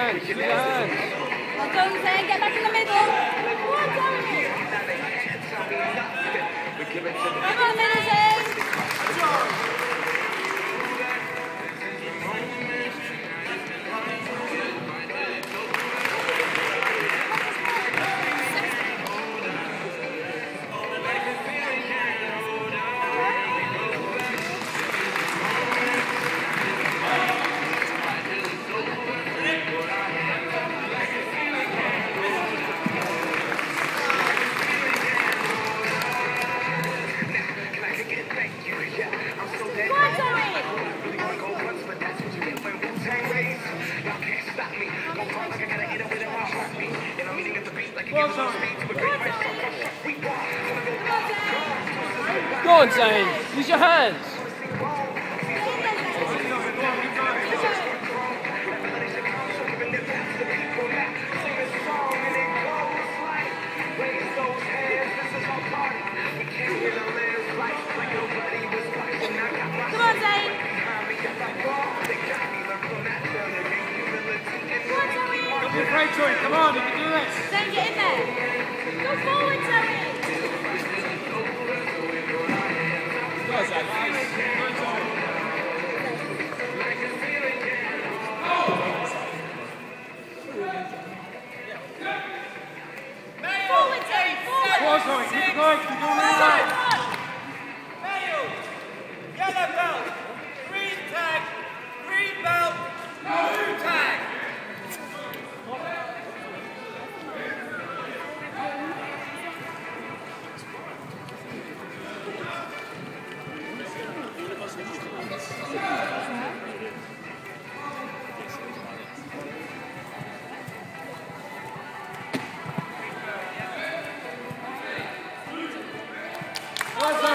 hands. Use your hands. Well done, Zane. Get back in the middle. Come on, Zoe. Come on, middle, Zane. Go on, Zane. Use your hands. Come on, Zane. Don't be afraid, Zoe. Come on, you can do this. Zane, get in there. Go forward, Zoe. Forward, Zoe, forward. Go on, Zoe. Keep going. Keep doing that. Yellow belt, green tag, green belt, blue tag. Well